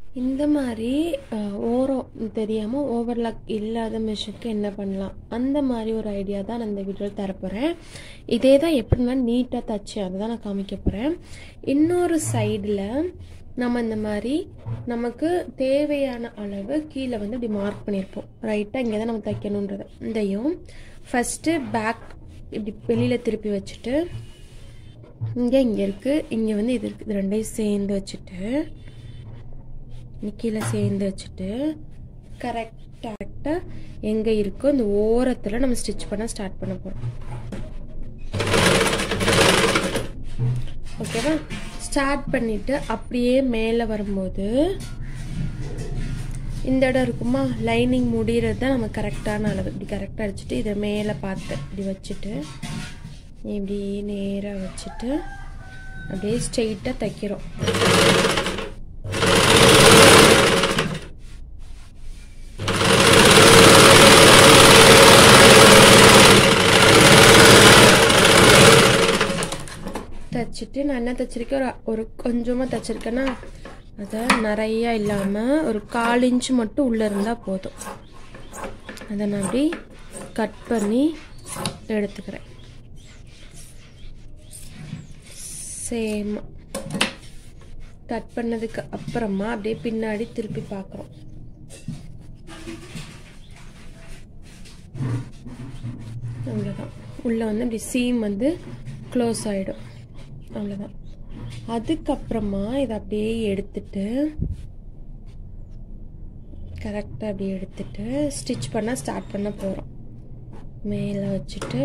இந்த மாதிரி ஓரம் தெரியாமல் ஓவர்லாக் இல்லாத மிஷினுக்கு என்ன பண்ணலாம் அந்த மாதிரி ஒரு ஐடியா தான் நான் இந்த வீடியோவில் தரப்போகிறேன். இதே தான் எப்படின்னா நீட்டாக தச்சு அதை தான் நான் காமிக்க போகிறேன். இன்னொரு சைடில் நம்ம இந்த மாதிரி நமக்கு தேவையான அளவு கீழே வந்து இப்படி மார்க் பண்ணியிருப்போம். ரைட்டாக இங்கே தான் நம்ம தைக்கணுன்றது. இதையும் ஃபஸ்ட்டு பேக் இப்படி வெளியில் திருப்பி வச்சுட்டு இங்கே இருக்குது, இங்கே வந்து இது இருக்குது, இது ரெண்டையும் சேர்ந்து வச்சுட்டு கீழே சேர்ந்து வச்சுட்டு கரெக்டாக எங்கே இருக்கோ இந்த ஓரத்தில் நம்ம ஸ்டிச் பண்ண ஸ்டார்ட் பண்ண போகிறோம். ஓகேவா? ஸ்டார்ட் பண்ணிவிட்டு அப்படியே மேலே வரும்போது இந்த இடம் இருக்குமா, லைனிங் முடிகிறது தான் நம்ம கரெக்டான அளவு. இப்படி கரெக்டாக அடிச்சுட்டு இதை மேலே பார்த்து இப்படி வச்சுட்டு இப்படி நேராக வச்சுட்டு அப்படியே ஸ்ட்ரெயிட்டாக தைக்கிறோம். தச்சுட்டு நான் என்ன தச்சிருக்கேன், ஒரு கொஞ்சமாக தச்சிருக்கேன்னா அதை நிறையா இல்லாமல் ஒரு 1/4 இன்ச்சு மட்டும் உள்ளே இருந்தால் போதும். அதை நான் அப்படி கட் பண்ணி எடுத்துக்கிறேன். சேம் கட் பண்ணதுக்கு அப்புறமா அப்படியே பின்னாடி திருப்பி பார்க்குறோம். அவ்வளோதான். உள்ளே வந்து அப்படி சீம் வந்து க்ளோஸ் ஆகிடும். அவ்வளோதான். அதுக்கப்புறமா இதை அப்படியே எடுத்துட்டு கரெக்டாக அப்படியே எடுத்துட்டு ஸ்டிச் பண்ண ஸ்டார்ட் பண்ண போகிறோம். மேலே வச்சுட்டு